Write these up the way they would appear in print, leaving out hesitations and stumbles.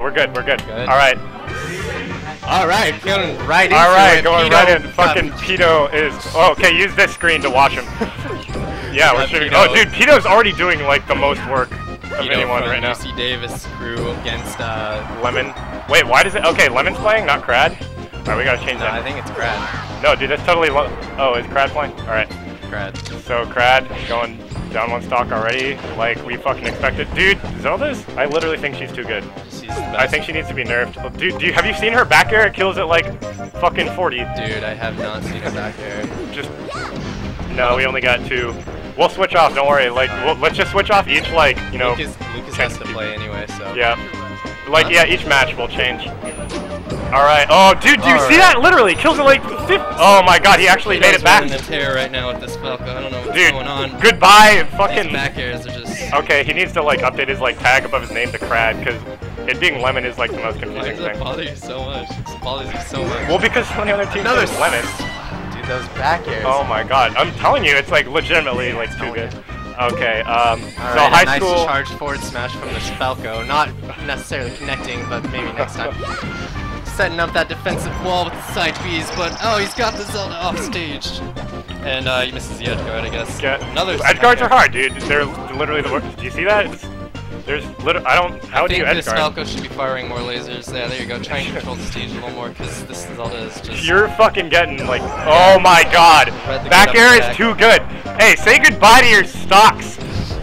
we're good. We're good. Good. All right. All right, going right into All right, it. going right in. Fucking Pito is. Oh, okay, use this screen to watch him. Yeah, we're shooting. Oh, dude, Pito's already doing like the most work of anyone right now. UC Davis crew against Lemon. Wait, why does it? Okay, Lemon's playing, not Crad. All right, we gotta change that. I think it's Crad. No, dude, that's totally. Oh, is Crad playing? All right. Crad. So Crad going down one stock already, like we fucking expected. Dude, Zelda's. I literally think she's too good. She's the best. I think she needs to be nerfed. Oh, dude, have you seen her back air? It kills at like fucking 40. Dude, I have not seen her back air. Just no, we only got 2. We'll switch off. Don't worry. Like, let's just switch off each. Like, you know. Lucas has to play anyway, so. Yeah. Like, yeah, each match will change. All right. Oh, dude, do you see that? Literally kills it like 50. Oh my God, he actually made it back. He's running a tear right now with this Falco. I don't know what's Dude, going on. Goodbye, fucking. These back airs are just. Okay, he needs to like update his like tag above his name to Crad because it being Lemon is like the most Why confusing does it thing. bother you so much? It bothers you so much. Well, because so many other teams Another use Lemon. Dude, those back airs. Oh my God, I'm telling you, it's like legitimately like too good. Okay, so Alright, high nice school. charge forward smash from the Falco. Not necessarily connecting, but maybe next time. Setting up that defensive wall with the side Bs, but oh, he's got the Zelda off stage. And he misses the edge guard, I guess. Another edge guards are hard, dude. They're literally the worst. Do you see that? There's literally, how do you edge this guard? Falco should be firing more lasers. Yeah, there you go. Try and control the stage a little more, because this Zelda is just... You're fucking getting, like, oh my God. Back air is too good. Hey, say goodbye to your stocks.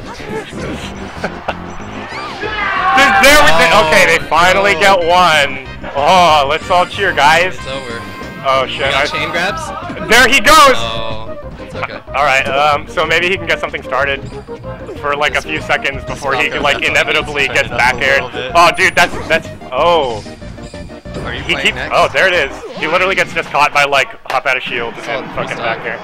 Okay, they finally get one. Oh, let's all cheer, guys. It's over. Oh, shit. Chain grabs? There he goes! Oh, it's okay. Alright, so maybe he can get something started for like a few seconds before he like inevitably gets back aired. Oh, dude, that's oh. Are you he playing keeps next? Oh, there it is. He literally gets just caught by like hop out of shield and fucking back air.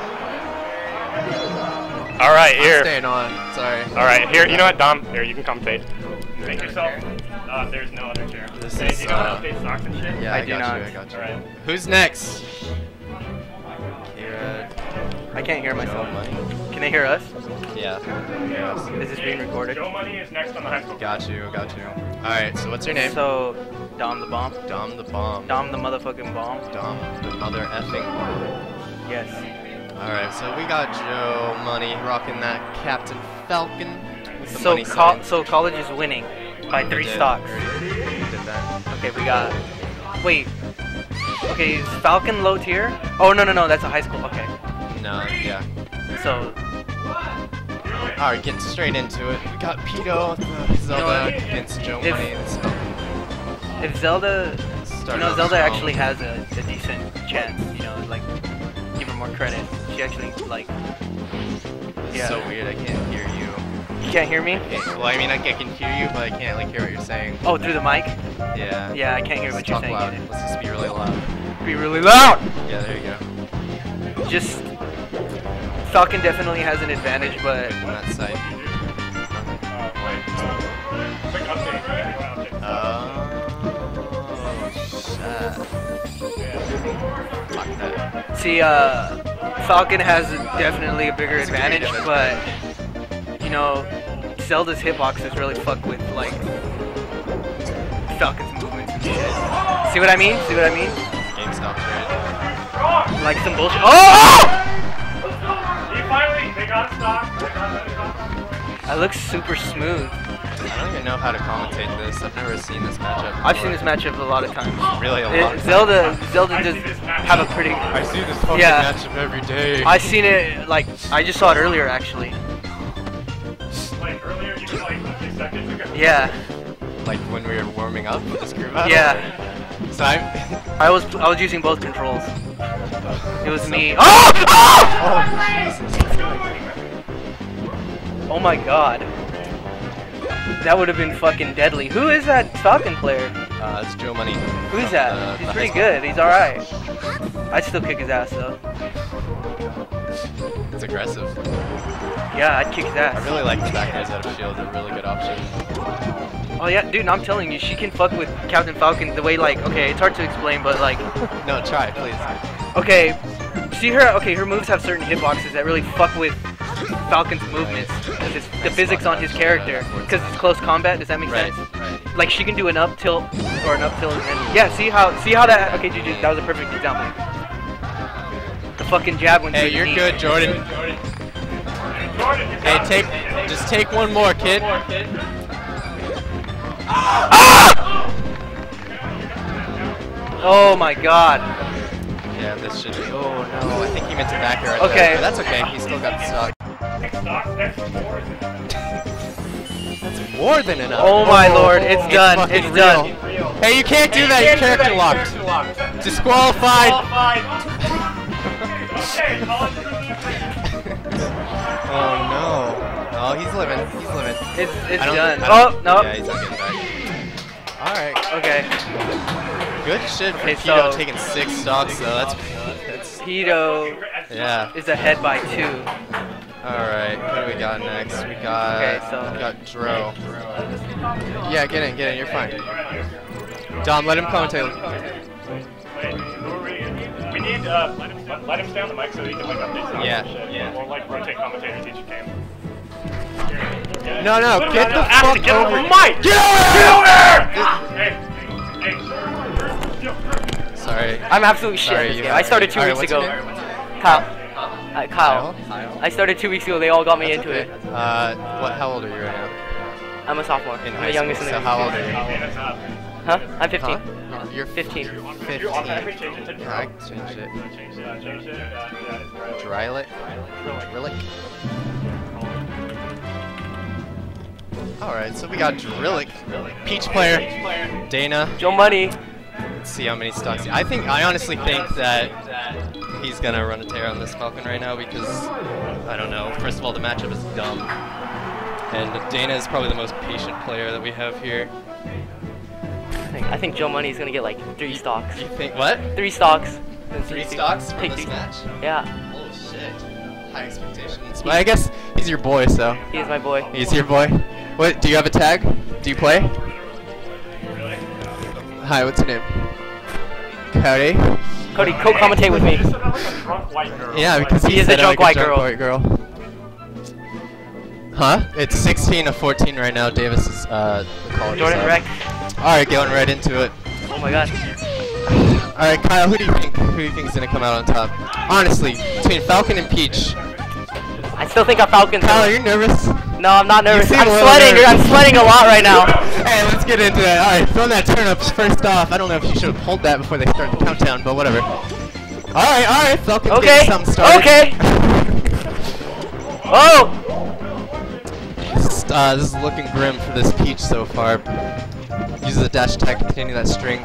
Alright, here. I'm staying on, sorry. Alright, here, you know what, Dom? Here, you can commentate. Make yourself. There's no other chair. This Hey, is, you know how to update stocks and shit? Yeah, I do not. I got you. Alright. Who's next? K-Red. I can't hear myself. Money. Can they hear us? Yeah. Yes. Is this being recorded? Joe Money is next on the high school. Got you. Alright, so what's your name? So, Dom the Bomb. Dom the Bomb. Dom the motherfucking bomb. Dom the mother effing bomb. Yes. Alright, so we got Joe Money rocking that Captain Falcon with the money sign. So college is winning by 3 stocks. We did that. Okay, we got. Wait. Okay, is Falcon low tier? Oh no, that's a high school. Okay. No, yeah. So. Alright, getting straight into it. We got Pito, Zelda against Joe Money. If Zelda, Zelda strong. actually has a decent chance. Like give her more credit. She actually like. It's Yeah. so weird. I can't hear you. You can't hear me? Well, I mean, I can hear you, but I can't like hear what you're saying. Oh, through the mic? Yeah. Yeah, I can't hear what Let's you're talk saying loud. either. Let's just be really loud. Be really loud! Yeah, there you go. Just Falcon definitely has an advantage, but On that side. Quick Fuck that. see, Falcon has definitely a bigger advantage, but Zelda's hitboxes really fuck with like Falcon's movements and shit. See what I mean? Game stops, right? Like some bullshit. Oh! They got stock. That looks super smooth. I don't even know how to commentate this. I've never seen this matchup before. I've seen this matchup a lot of times. Really a lot. Zelda does have a pretty. I see this fucking Yeah. matchup every day. I seen it like I just saw it earlier actually. Like earlier, you like a few seconds ago. Yeah. Like when we were warming up for this group battle? Yeah. So I was using both controls. It was me. Oh! Oh! Jesus. Oh my God. That would have been fucking deadly. Who is that Falcon player? It's Joe Money. Who's that? He's pretty good. He's alright. I'd still kick his ass though. It's aggressive. Yeah, I'd kick his ass. I really like the back airs out of shield. They're a really good option. Oh yeah, dude, I'm telling you, she can fuck with Captain Falcon the way like, okay, it's hard to explain, but like, No, try, please. okay, see her, okay, her moves have certain hitboxes that really fuck with Falcon's movements. Because it's the physics on his character. Because it's close combat. Does that make sense? Right. Like she can do an up tilt or an up tilt. And yeah, see how that? Okay, GG. That was a perfect example. The fucking jab when. Hey, you're good, Jordan. Hey, just take one more, kid. Oh my god. Yeah, this should be. Oh no, I think he meant to back here. Right Okay. there, but that's okay. He still got the stock. That's more than enough. Oh my lord, it's done. fucking It's real. done. Hey, you can't do that. You're character locked. Disqualified. Oh no. Oh, he's living. He's living. It's I don't- done. I Oh don't- no. Yeah, he's not getting back. All right. Okay. Good shit for Okay, Pito so- taking 6 stocks though. That's Pito yeah. is ahead by 2. All right. What do we got next? We got Okay, so- we got Dro. Yeah, get in. You're fine. Dom, let him commentate. We need let him stay on the mic so he can like update stuff Yeah, and shit. yeah. Or like rotate commentators each game. No, get the fuck Get on over. the mic! Get over there! Hey. Sorry. I'm absolutely shit Sorry, at this you- game. I started 2 Alright, weeks what's ago. your name? Kyle. Kyle. Kyle? I started 2 weeks ago. They all got me into Okay. it. How old are you right now? I'm a sophomore. In I'm high the youngest school. in So the how old are you? Huh? I'm 15. Huh? You're 15. 15. Yeah, I can change it. Drylick? Drillick? Alright, so we got Drillick. Peach player. Dana. Joe Money. Let's see how many stocks. I honestly think that he's gonna run a tear on this Falcon right now because, I don't know, first of all, the matchup is dumb. And Dana is probably the most patient player that we have here. I think Joe Money is gonna get like 3 stocks. You think, what? 3 stocks. 3 stocks from Take this 3 match? Yeah, Oh shit. High expectations. Well, I guess he's your boy, so. he is my boy. He's your boy. What, do you have a tag? Do you play? Hi, what's your name? Cody? Cody, co-commentate with me. Yeah, because He is a said drunk like white girl. girl. Huh? It's 16 to 14 right now. Davis is the college. Jordan wrecked. Alright, going right into it. Oh my god. Alright, Kyle, who do you think is gonna come out on top? Honestly, between Falcon and Peach. I still think our Falcons. Kyle, are you nervous? No, I'm not nervous. seem I'm a little sweating. nervous. I'm sweating a lot right now. Hey, let's get into it. Alright, throwing that turnips first off. I don't know if you should have pulled that before they start the countdown, but whatever. Alright, Falcon's Okay. getting something started. Okay. Oh. This is looking grim for this Peach so far. Uses a dash attack to continue that string.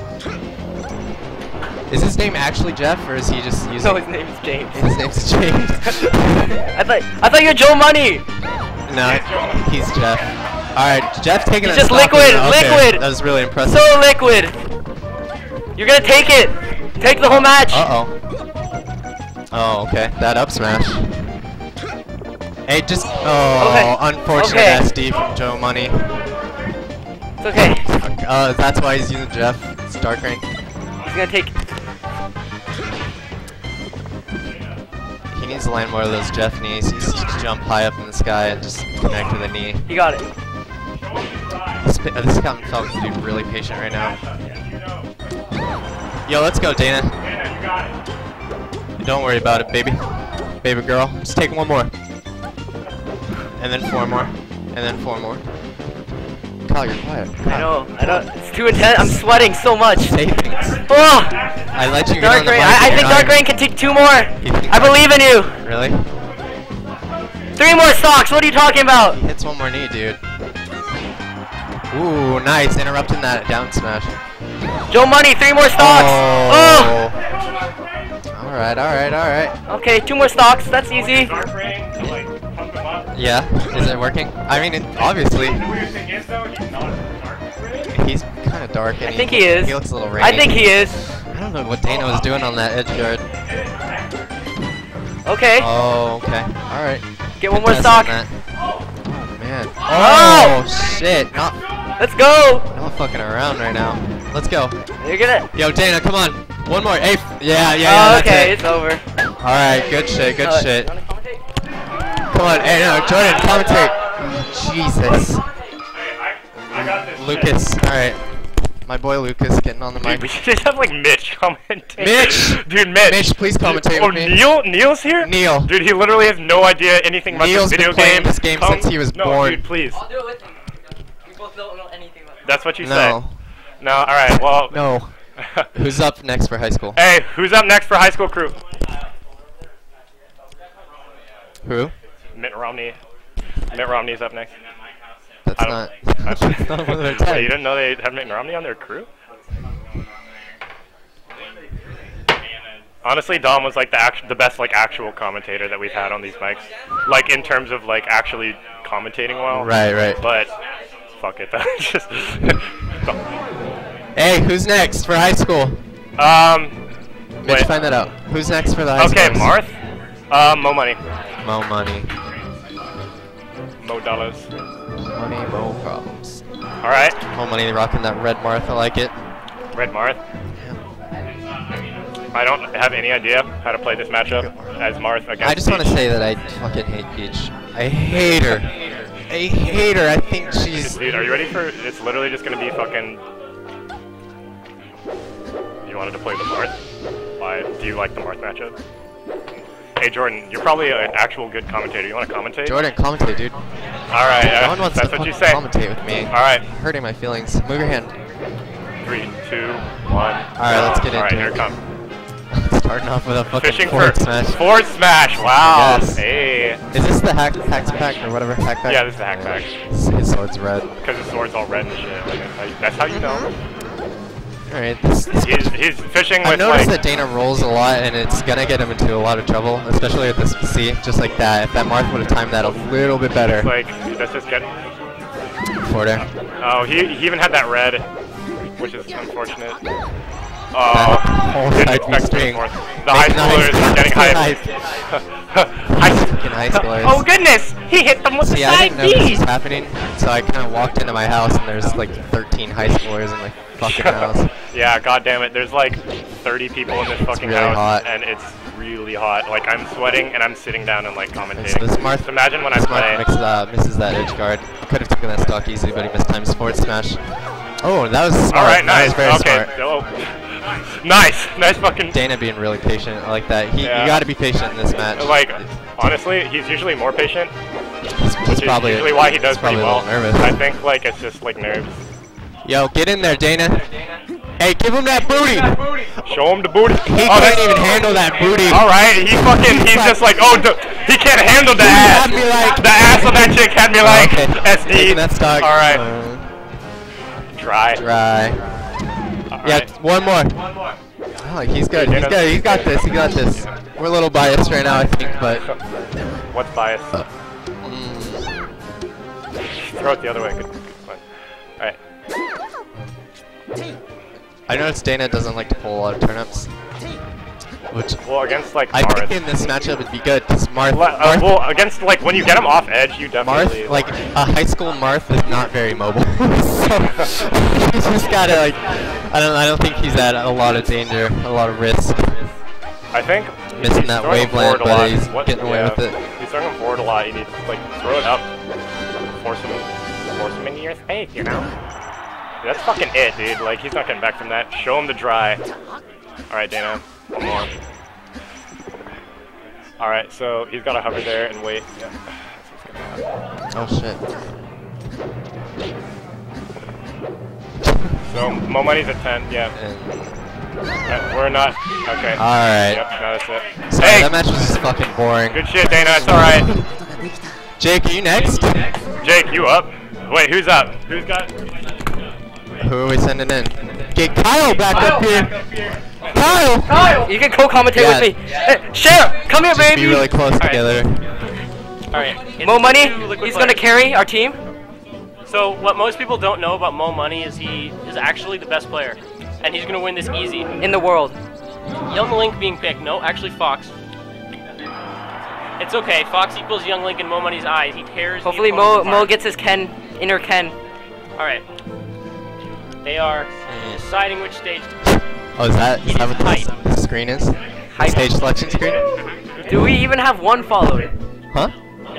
Is his name actually Jeff, or is he just using... No, his name is James. His name's James. I thought you were Joe Money. No, he's Jeff. Alright, Jeff taking He's a just stock liquid, right now. Okay, liquid. that was really impressive. So liquid. You're gonna take it. Take the whole match. Uh-oh. Oh, okay. That up smash. Hey, just... Oh, Okay. unfortunate Okay. SD from Joe Money. It's okay. That's why he's using Jeff. It's Dark Rank. He's gonna take. He needs to land more of those Jeff knees. He needs to jump high up in the sky and just connect to the knee. He got it. This Captain Falcon's dude really patient right now. Yo, let's go, Dana. Don't worry about it, baby. Baby girl. Just take one more. And then 4 more. And then 4 more. Kyle, you're quiet. I know. It's too intense. I'm sweating so much. Say things. Oh, I let you get Dark on the Rain. mic. I and think you're Dark not Rain can take 2 more. You think I Dark- believe in you. Really? 3 more stocks. What are you talking about? He hits one more knee, dude. Ooh, nice. Interrupting that down smash. Joe Money. 3 more stocks. Oh. Alright. Okay, 2 more stocks. That's easy. Yeah, is it working? I mean, obviously. He's kind of dark. And I think he is. He looks a little rainy. I think he is. I don't know what Dana was doing on that edge guard. Okay. Oh, okay. Alright. Get 1 more Pass stock. on that. Oh, man. Oh! Oh, shit. Not Let's go. fucking around right now. Let's go. You're gonna. Yo, Dana, come on. One more. Hey. Yeah, Oh, that's okay, it. it's over. Alright, good shit, good shit. You wanna commentate? Come on, hey, no, Jordan, commentate. Jesus. I got this. Lucas, alright. My boy Lucas getting on the mic. Dude, we should just have like Mitch commentate. Mitch! Dude, Mitch! Mitch, please commentate Oh, with me. Neil's here? Neil. Dude, he literally has no idea anything about Neil's this video been playing game. this game since he was no, born. Dude, please. I'll do it with him. We both don't know anything about it. That's what you No. say. No, alright, well. No. Who's up next for high school? Hey, who's up next for high school crew? Who? Mitt Romney. Mitt Romney's up next. That's I not. don't- That's not one of their Wait, ten. you didn't know they had Mitt Romney on their crew? Honestly, Dom was like the best like actual commentator that we've had on these mics. Like in terms of like actually commentating well. Right, right. But fuck it, that just. Hey, who's next for high school? Mitch, Wait. find that out. Who's next for the high Okay, school? Marth. Mo Money. Mo money. Mo dollars. Money, mo problems. All right, Mo money, rocking that red Marth. I like it. Red Marth. I don't have any idea how to play this matchup as Marth against. I just want to Peach. say that I fucking hate Peach. I hate her. I hate her. I think she's. Dude, are you ready for? It's literally just gonna be fucking. You wanted to play the Marth? Why? Do you like the Marth matchup? Hey Jordan, you're probably an actual good commentator. You want to commentate? Jordan, commentate, dude. All right, No one wants that's to what you fucking say. commentate with me. All right, Hurting my feelings. Move your hand. 3, 2, 1. All right, let's get All right, into here it. it comes. Starting off with a fucking Fishing forward for smash. forward smash. Wow. Yes. Hey. Is this the hacks pack or whatever hack pack? Yeah, this is the hack pack. His sword's red. Because his sword's all red and shit. Like, that's how you know. All right. This He's fishing I've with noticed like. that Dana rolls a lot, and it's gonna get him into a lot of trouble, especially with this C, just like that. If that Marth would have timed that a little bit better. Like, let's just get. Forward air. Oh, he even had that red, which is unfortunate. That whole Didn't side expect string. it. The high schoolers are getting hyped. Fucking high schoolers. Oh goodness! He hit them with See, the I side didn't know this B! was happening, so I kind of walked into my house, and there's like 13 high schoolers in my fucking house. Yeah, god damn it. There's like 30 people in this fucking really house, hot. and it's really hot. Like, I'm sweating, and I'm sitting down and like And so commentating. this Marth, So imagine when I this play. Marth misses that edge guard. Could have taken that stock easily, but he missed time forward smash. Oh, that was smart. Alright, That nice. was very Okay. smart. Oh. Nice. Nice fucking. Dana being really patient. I like that. Yeah. You got to be patient in this match. Like, honestly, he's usually more patient. He's Which is probably usually why he does he's probably pretty a well. little nervous. I think like it's just like nerves. Yo, get in there, Dana. Hey, give him that booty. Show him the booty. He can't even handle that booty. All right, he's just like, oh, he can't handle the ass. Had me like- The ass of that chick had me like Okay. SD. Taking that stock. All right, try. Dry. All Yeah, right. one more. Oh, he's good. He's good. He's got this. He got this. We're a little biased right now, I think, but What's bias? Throw it the other way. Good fun. All right. I noticed Dana doesn't like to pull a lot of turnips. Which Well, against like I Marth. think in this matchup it'd be good because Marth, Well, against like when you get him off edge, you definitely. Marth, like a high school Marth is not very mobile. So he's just gotta like, I don't think he's at a lot of danger, a lot of risk. I think Missing he's that throwing him waveland, forward a but lot. he's getting away with it. He's throwing him forward a lot. You need to like throw it up, force him into your space, you know. That's fucking it, dude. Like he's not getting back from that. Show him the dry. All right, Dana. One more. All right, so he's got to hover there and wait. Yeah. Oh shit. So Mo Money's at 10. Yeah. And, We're not. Okay. Alright. Yep. No, that's it. Sorry, Hey. that match was just fucking boring. Good shit, Dana. It's all right. Jake, are you next? Jake, you up? Wait, who's up? Who's got? Who are we sending in? Get Kyle back up here. Kyle! Kyle, you can co-commentate Yeah. with me. Hey, Sheriff, come here, Just baby. be really close Alright. together. Alright. Mo Money, he's gonna carry our team. So what most people don't know about Mo Money is he is actually the best player. And he's gonna win this easy. In the world. Young Link being picked. No, actually Fox. It's okay. Fox equals Young Link in Mo Money's eyes. He tears Hopefully the Mo opponent apart. gets his inner Ken. Alright. They are deciding which stage to Oh, is that what the screen is? The Height. stage selection screen? Do we even have one followed? Huh? No.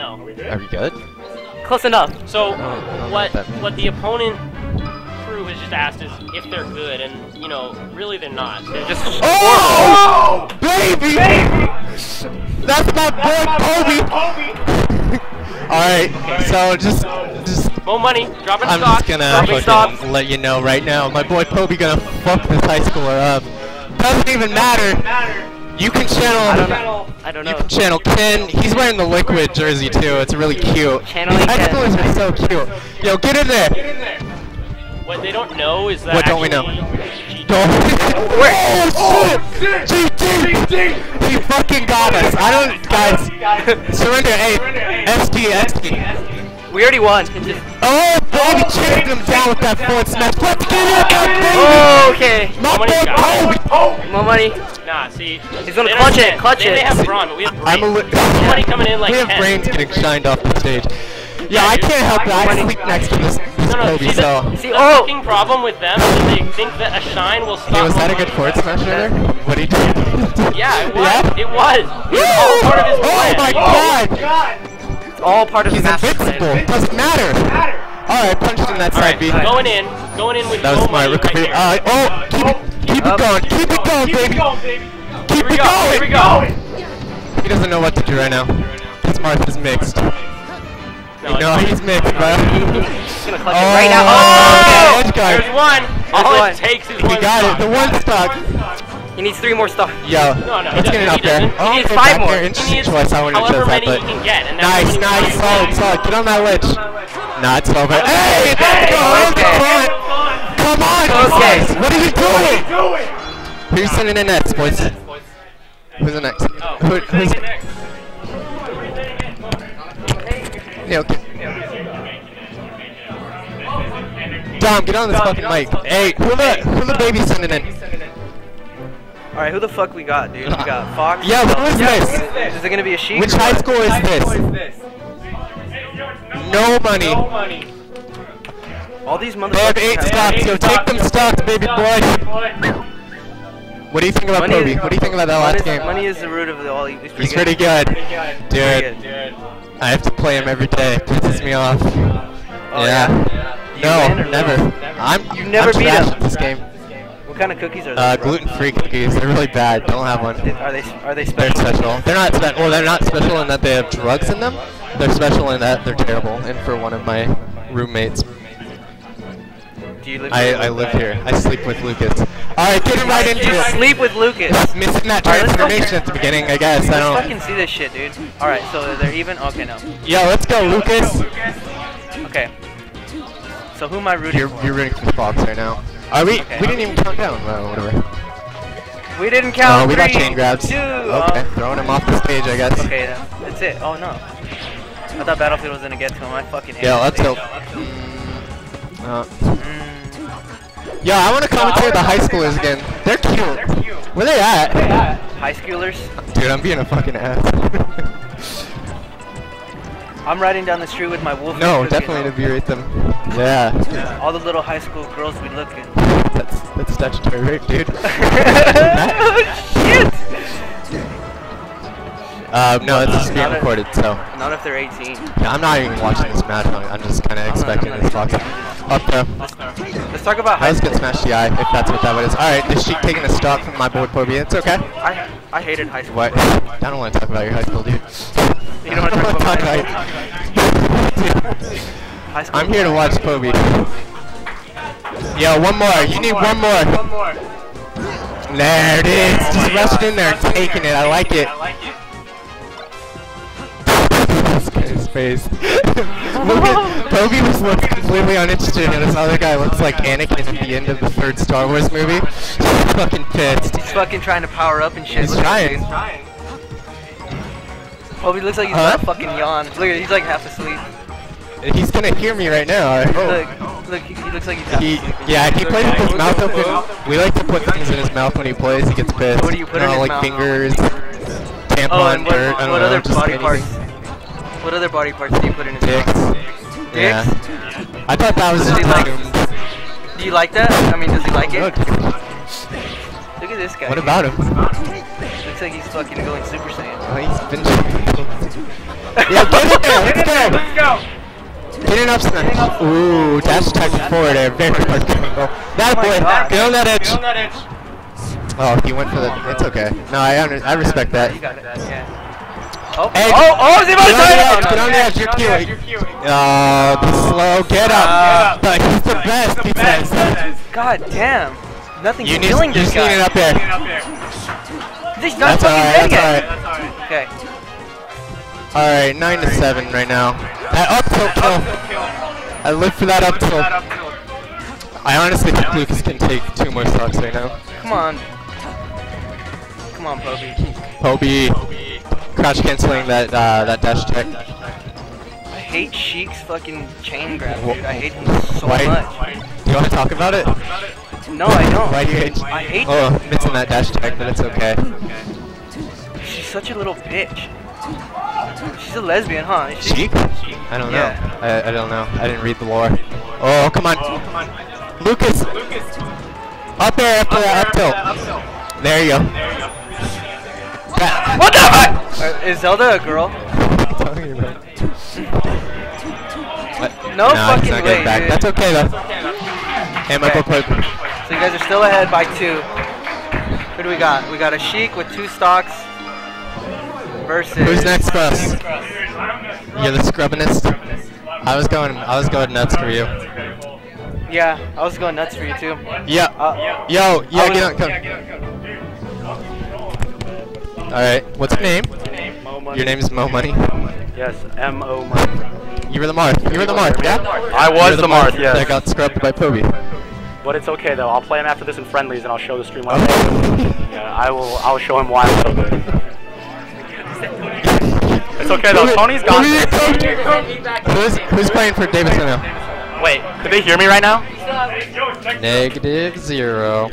No. Are we good? Close enough. So don't what know that. what the opponent crew has just asked is if they're good, and you know, really they're not. They're just Oh, baby! That's my boy, Kobe. All right, so just. Mo Money dropping I'm stock. just dropping gonna stocks. let you know right now, my boy Kobe gonna fuck this high schooler up. Doesn't even matter. You can channel. I don't You know. can channel Ken. He's wearing the Liquid jersey too. It's really cute. Channeling These high Ken. schoolers are so cute. Yo, get in there. What they don't know is that What don't we know? actually- Don't. Oh shit! GG! He fucking got us. I don't, guys. Surrender. Hey, ST. We already won. It just... Oh, baby, chased him down with that forward smash. Let's get it, baby! Oh, okay. My Money's boy got Kobe! More money. Nah, see. He's gonna they clutch understand. it, clutch they, it. They have brawn, but we have brains. I'm a Mo Money coming in like we have 10. brains getting shined off the stage. Yeah, I can't help it. I sleep next to this No, Kobe, see, so. See, the oh! fucking problem with them is that they think that a shine will stop. Hey, was Mo that a Money. good forward smash right there? What he did? Yeah, it was. Yeah? It was. It was all part of his Oh plan. my god! It's all part of He's the master invincible. plan. Doesn't matter. Alright, punched in that side B. Going in with That was Mo my Money rookie. right here. Alright, oh! Keep it going. Keep it going, baby! Keep it going! Here we go. He doesn't know what to do right now. His Marth is mixed. No, he's mixed, bro. He's gonna clutch it right now. Oh! Oh! Edge guard. There's one. All one. it takes is He one got it. stock. The one stock. He needs 3 more stars. Yo, No, let's get it up there. doesn't. Oh, He needs okay, 5 back more. there. He Interesting needs choice. I wouldn't have however chose that, many but he can get, and that's nice, what he nice, wants. solid. Get on that ledge. Nah, it's over. Hey, let's go. Okay. Come on, Okay. guys. What are you doing? Who's sending in next, boys? Who's the next? Who's next? Yeah, okay. Dom, get on this fucking mic. Hey, who the baby sending in? Alright, who the fuck we got, dude? We got Fox. Yeah, who is this? Is it gonna be a Sheik? Which or high what? school is this? No money. All these motherfuckers. They have 8 stocks, so take them stocks, baby boy. What do you think about Money Kobe? is- What do you think about that last game? Money is the root of all. He's He's pretty good. Pretty Dude, good. I have to play him every day. It pisses me off. Oh, Yeah. You win No, or never. lose? You never I'm beat trash him. at this game. What kind of cookies are they? Gluten-free cookies. They're really bad. Don't have one. Are they They're special? special. They're not well, they're not special in that they have drugs in them. They're special in that they're terrible. And for one of my roommates, Do you live I live here. I sleep with Lucas. Alright, getting right into You it. sleep with Lucas. Missing that Alright, let's go. transformation at the beginning, I guess. I Let's don't. fucking see this shit, dude. Alright, so they're even? Okay, no. Yo, let's go, Lucas. Okay. So who am I rooting You're for? rooting for Fox right now. Are we? Okay. We didn't even count down. Well, whatever. We didn't count. Oh, we got 3, chain grabs. 2, Okay, throwing him off the stage, I guess. Okay, that's it. Oh no. I thought Battlefield was gonna get to him. I fucking hate Yeah, it. let's hope. Yeah, I want to commentate the high schoolers again. They're cute. Where they at? High schoolers. Dude, I'm being a fucking ass. I'm riding down the street with my wolf. No, definitely to berate them. Yeah, All the little high school girls we look at. that's statutory rape, dude. Shit! No, it's just being recorded, so. Not if they're 18. Yeah, I'm not even watching this match. I'm just kind of expecting I'm this not Fox. Up there. Let's talk about I high was school. gonna smash the eye, if that's what that was. Alright, this Sheik taking a stock from my boy Kobe. It's okay. I hated high school. What? I don't want to talk about your high school, dude. You don't want to talk about high school? High school. I'm here to watch Kobe. Yo, one more. You need one more. There it is. Just rushing in there and taking it. I like it. This guy's face. Look at Kobe looks completely uninterested, and this other guy looks like Anakin at the end of the 3rd Star Wars movie. He's fucking pissed. He's fucking trying to power up and shit. He's Look at trying. him. Kobe looks like he's Huh? about to fucking yawn. Look at he's like half asleep. He's gonna hear me right now. I hope. Look, he looks like he's half asleep. Yeah, he plays with his mouth open. We like to put things in his mouth when he plays. He gets pissed. What do you put in his like mouth? fingers, tampon, Oh, and dirt. I don't what know, other just body anything. parts? What other body parts do you put in his Dicks. mouth? Yeah. I thought that was Does just he like- assumed. Do you like that? I mean, does he like No, it? Look at this guy. what about him? Looks like he's fucking going Super Saiyan. Oh, he's been. Yeah, get in there. Let's go. Get an up smash. Ooh, dash attack forward there. Very hard combo. That boy. God. Get on that edge. Oh, he went for the. It's okay. No, I respect that. You got it. Yeah. Oh, Hey, is he about to Get on the edge. You're cute. The slow. Get up. But he's the best defense. God damn. Nothing's You killing just this guy. need it up there. He's not That's fucking alright. dead That's yet. alright. Okay. Alright, 9-7 right now. That up tilt kill. I live for that up tilt. I honestly think Lucas can take 2 more stocks right now. Come on. Come on, Poby. Poby. Crouch canceling that dash attack. I hate Sheik's fucking chain grab, dude. I hate him so Why? much. Do you want to talk about it? No, I don't. Why do you hate? I hate Oh, missing that dash attack, but it's okay. She's such a little bitch. She's a lesbian, huh? Is she? Sheik? I don't know. Yeah. I don't know. I didn't read the lore. Oh, come on. Lucas! Up there after that up tilt. There you go. What the fuck? Is Zelda a girl? No Nah, he's fucking not way, getting back. dude. That's okay though. And my book So you guys are still ahead by 2. Who do we got? We got a Sheik with 2 stocks versus. Who's next for us? You're the scrubbinist. I was going nuts for you. Yeah, I was going nuts for you too. Yeah. Yo, yeah, get on, come. Alright, what's your name? Your name is Mo Money? Yes, M.O. Money. You were the Marth. You were the Marth, yeah? I You was were the Marth, That yes. got scrubbed by Poby. But it's okay though. I'll play him after this in friendlies, and I'll show the stream why. Yeah, I'll show him why I'm so good. It's okay though. Tony's got this. Who's playing for Davidson now? Wait, can they hear me right now? -0.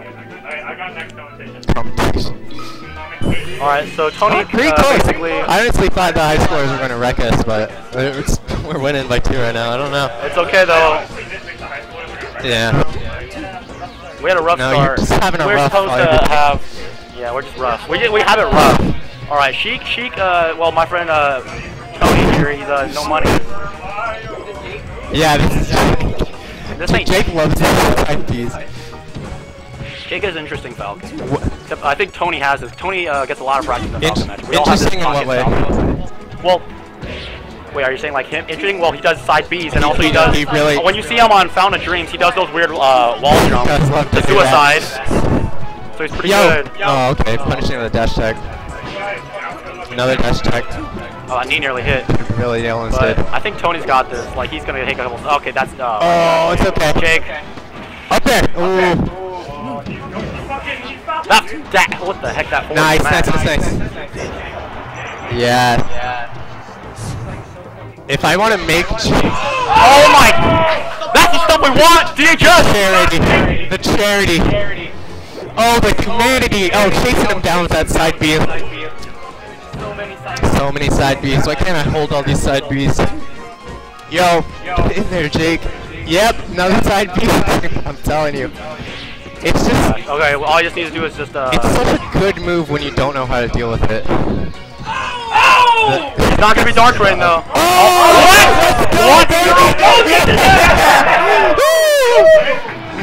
All right, so Tony Pretty close. basically. I honestly thought the high scores were going to wreck us, but we're winning by 2 right now. I don't know. It's okay though. Yeah. We had a rough No, start. you're just having a We're rough supposed to fight. have. Yeah, we're just rough. We have it rough. All right, Sheik. Well, my friend Tony here. He's no money. Yeah, This ain't Jake loves IPs. Jake is an interesting Falcon. Except I think Tony has this. Tony gets a lot of practice in the Falcon match. We all have this Interesting in what way? Falcon. Well, wait, are you saying like him? Interesting? Well, he does side Bs, and also he does. he really- When you see him on Fountain of Dreams, he does those weird wall jumps, does love to the do that. suicide. So he's pretty Yo! good. Oh, okay. Punishing with a dash tag. Another dash tag. Oh, knee nearly hit. Really almost But did. I think Tony's got this. Like he's gonna take a couple. Okay, that's. Oh, it's okay. Jake. Up there! Ooh. That. What the heck? That. forward Nice, smash. nice. Yeah. If I want to make Oh my! That's the stuff we want! DHS! charity, the charity. Oh, the humanity. Oh, chasing him down with that side B. So many side Bs. Why can't I hold all these side Bs? Yo, get in there, Jake. Yep, another side B. I'm telling you. It's just, Okay, well, all you just need to do is just, it's such a good move when you don't know how to deal with it. It's not gonna be Dark Rain, though. What? -0.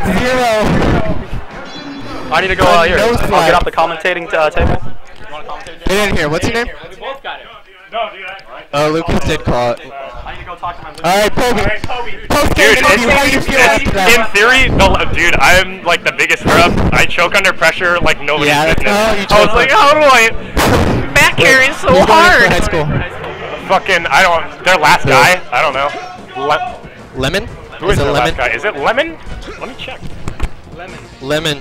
I need to go, here. Nose I'll flag. get off the commentating table. Get in here. What's your name? We both got it. Oh, Lucas did call it. I need to go talk to my Alright, Poby. Post-game interview, how do you feel after In that? theory, dude, I'm like the biggest scrub. I choke under pressure like nobody's Yeah, that's business. how you I was choke like, up. how do I? Back carrying so Who's going hard. for high school? Fucking, I don't. Their last guy, I don't know. Lemon? Who is it their last Lemon? guy? Is it Lemon? Let me check. Lemon.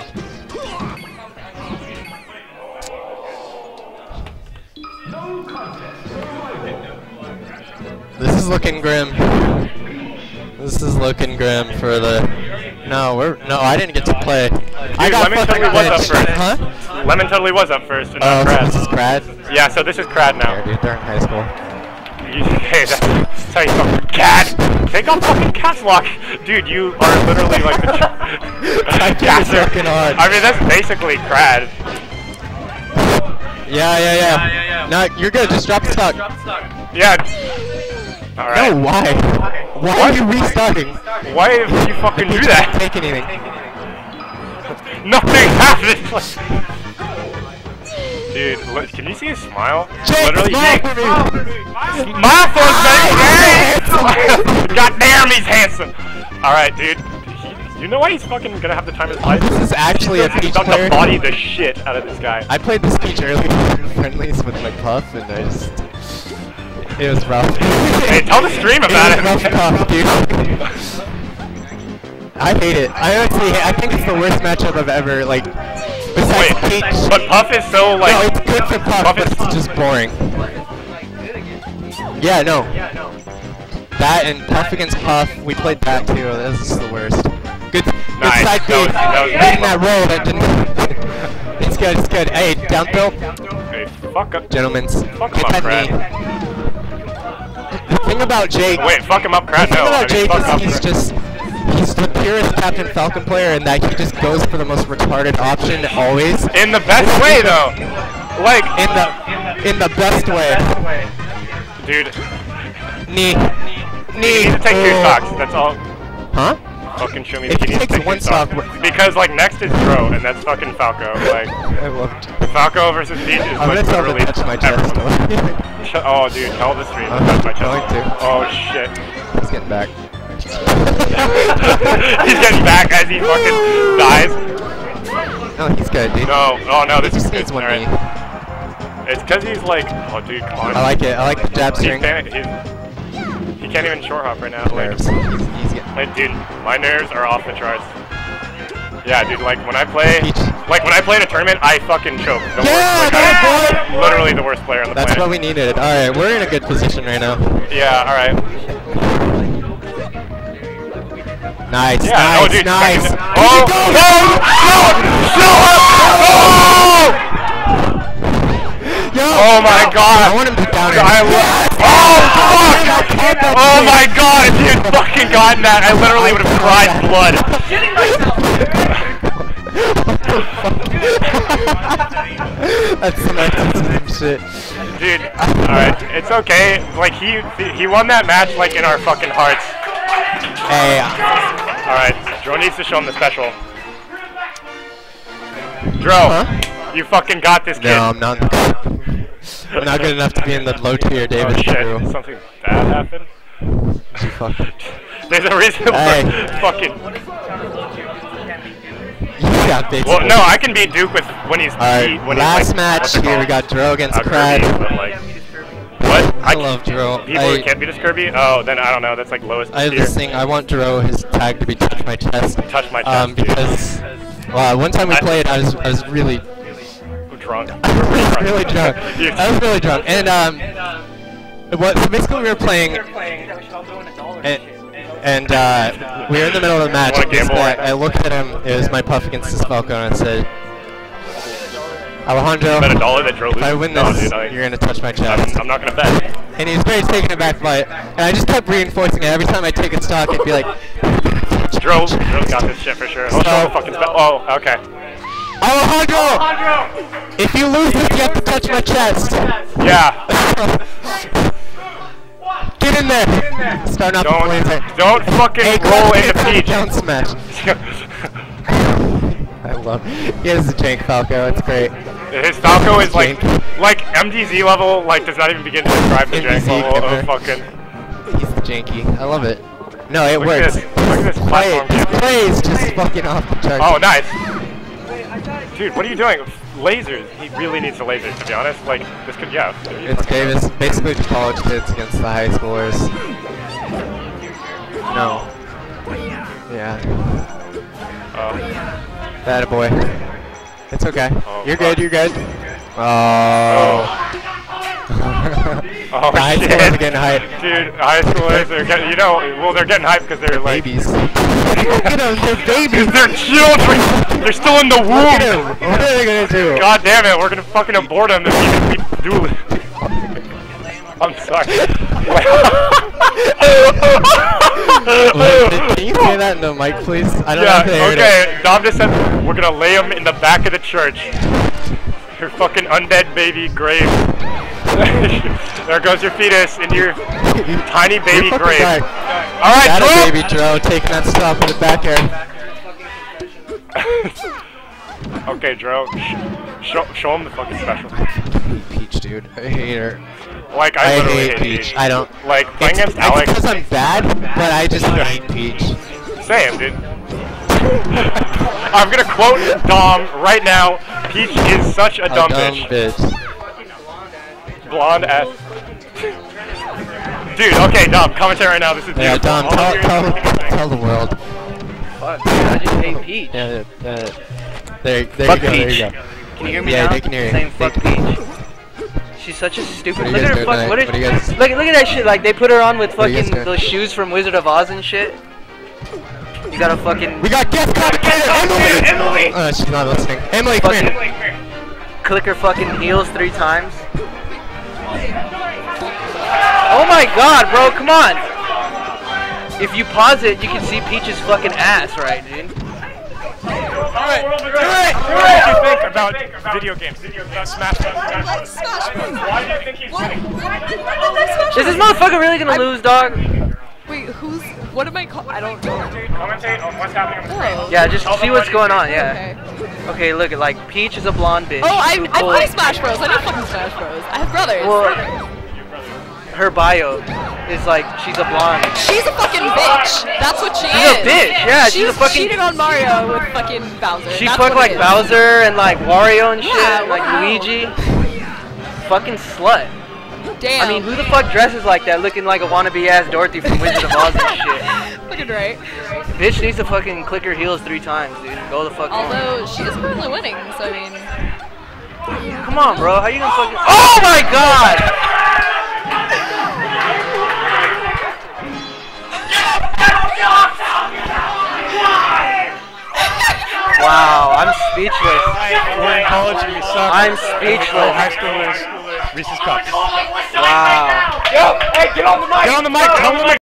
This is looking grim. This is looking grim for the. No, I didn't get to play. I got Lemon fucking totally was up benched. first. Huh? Lemon totally was up first, and Oh, not so Crad. this is Crad? Yeah, so this is Crad now. Yeah, dude, they're in high school. Hey, that's how you fucking cat. Take off fucking cat's lock, dude. You are literally like the gasser. Working hard. I mean, that's basically Crad. Yeah. No, you're good. Just drop the stock. Yeah. Alright. No, why? Why are you restarting? Why did you fucking do You that? can't take anything. Nothing happened! Dude, look, can you see his smile? Jake, Literally, smile Jake. for me! Smile for us, baby! God damn, he's handsome! Alright, dude. You know why he's fucking gonna have the time of his life? This is actually a He's Peach about player. to body the shit out of this guy. I played this Peach earlier in friendlies with my Puff, and I just... It was rough. Hey, tell the stream about it. It was rough tough, dude. I hate it. I honestly I think it's the worst matchup I've ever, like... Besides Wait, Peach. but Puff is so, like... No, it's good for Puff, Puff but is- it's just boring. Yeah, no. That and Puff against Puff, we played that too. This is the worst. Good, Nice. good side B. That was Getting that roll that didn't. It's good. It's good. Hey, down throw, Hey, fuck up. gentlemen. Fuck Get him up, that Brad. knee. The thing about Jake. Wait, fuck him up, The crap. thing No, about Jake fuck up. is he's the purest Captain Falcon player, and that he just goes for the most retarded option always. In the best way, though. Like, In the best way. dude, Knee. you need to take 2 stocks. That's all. Huh? Fucking show me If that he you need to takes take 1 2 stocks. stock, Because, like, next is Dro, and that's fucking Falco. Like, I loved. Falco versus Peach is I'm like gonna tell him to literally touch my chest. everyone. Oh, dude, tell the stream to I'm touch my going chest. to. Oh, shit. He's getting back. He's getting back as he fucking dies. No, he's good, dude. No, oh no, He this is just good. needs one Alright. knee. It's because he's like, oh dude, come on. I like it. I like the jab He string. can't, he can't even short hop right now. Like, Nerves. He's getting. like, dude, my nerves are off the charts. Yeah, dude, like when I play, Peach. like when I play in a tournament, I fucking choke. The Yeah, worst, that I'm literally the worst player on the That's what planet. we needed. All right, we're in a good position right now. Yeah, all right. Nice, Yeah, nice, no, dude, nice. fucking- Here Oh, we go. Yo, Oh my god! I want him to down it. Oh fuck! Oh my god! If he had fucking gotten that, I literally would have cried blood. That's some exorcism shit. Dude, alright, it's okay. Like he won that match like in our fucking hearts. Hey, Alright, Dro needs to show him the special. Dro, Huh? you fucking got this, kid. no, I'm not. I'm not good enough to be in the low tier Davis Oh shit, crew. did something bad happen? You fuck. There's a reason Hey. for fucking... You got big. Well, no, I can beat Duke with when he's... Alright, when last he's like, match what's it here, we called? got Dro against Kirby, Crad. but like... What? I love Dro. People who can't beat us Kirby? Oh, then I don't know, that's like lowest I have tier. this thing. I want Dro his tag to be touch my chest. Touch my chest, dude. Because one time we played, I was really Drunk. really drunk. I was really drunk, and so basically we were playing, and we were in the middle of the match. Wanna And basically gamble? I looked at him. It was my Puff against this Falcon, and I said, Alejandro, Bet $1 that Dro if I loses. win No, this, dude, you're gonna touch my chest. I'm not gonna bet. And he was very taken aback by it, and I just kept reinforcing it. Every time I take a stock, it'd be like, Dro's got this shit for sure. Oh, show the fucking spell. Oh, okay. Alejandro! If you lose this, you have to touch my chest. Yeah. Get in there. Starting off the point. Don't fucking roll into Peach. Down smash. I love. He has the jank Falco. It's great. His Falco is like Jank. MDZ level, like does not even begin to describe the jank MDZ level of giver. fucking. He's the janky. I love it. No, it Look at works. this. Look at this Play platform. it. His play is just fucking off the charts. Oh, nice. Dude, what are you doing? Lasers. He really needs the lasers, to be honest. Like, this could, yeah. It's Davis. Basically, the college kids against the high schoolers. No. Yeah. That boy. It's okay. Oh, You're fuck. good. You're good. Oh. Oh, The high shit. schoolers are getting hyped. Dude, high schoolers, they're getting, you know, well, they're getting hyped because they're like, Babies. Look at them. They're babies. they're children. They're still in the Look at them. womb. What are they gonna do? God damn it, we're gonna fucking abort them if we do. I'm sorry. Can you say that in the mic, please? I don't know Yeah, if they heard it. okay. Dom just said we're gonna lay him in the back of the church. your fucking undead baby grave. There goes your fetus in your tiny baby grave. Alright, Got Drew! a baby Joe taking that stop in the back air. Okay, Dro, show him the fucking special. Peach, dude. I hate her. Like, I literally hate Peach. Peach. I don't. Like, playing against Alex. It's because I'm bad, but I just hate Peach. Same, dude. I'm gonna quote Dom right now. Peach is such a dumb bitch. Blonde ass. Dude, okay, Dom, commentary right now. This is Yeah, Dom, tell the world. Fuck, dude, I just hate Peach. Yeah, there Fuck you go, there Peach. you go. Can you hear me Yeah, now? they can hear you. Saying fuck Peach. She's such a stupid. What are Look you at guys her doing fuck. tonight? What are you guys- Look at that shit. Like they put her on with What are you guys fucking doing? those shoes from Wizard of Oz and shit. You gotta fucking. We got guest commentator Emily! Oh, she's not listening. Emily, come fucking here. click her fucking heels 3 times. Oh my god, bro, come on! If you pause it, you can see Peach's fucking ass, right, dude? Alright, do it! What do you think about video games? Smash Bros. Why do you think he's winning? Is this motherfucker really gonna lose, dog? Wait, what am I called? I don't know. Commentate on what's happening on the screen. Oh. Yeah, just see what's going on, yeah. Okay. Okay, look, like, Peach is a blonde bitch. Oh, I Cool. play Smash Bros. I know fucking Smash Bros. I have brothers. Well, her bio is like, she's a blonde. She's a fucking bitch. That's what she She's is. a bitch, yeah, she's a fucking- cheating on Mario with fucking Bowser. She That's fucked what like it is. Bowser and like Wario and shit, Yeah, like wow. Luigi. Fucking slut. Damn. I mean, who the fuck dresses like that, looking like a wannabe ass Dorothy from Wizard of Oz and shit? Fucking right. Bitch needs to fucking click her heels 3 times, dude. Go the fuck on. Although she is currently winning, so I mean. Come on, bro. How you gonna fucking? Oh my god! Wow, I'm speechless. We're in college and we suck. I'm speechless. High schoolers, Reese's Cups. Wow. Get on the mic! Get on the mic!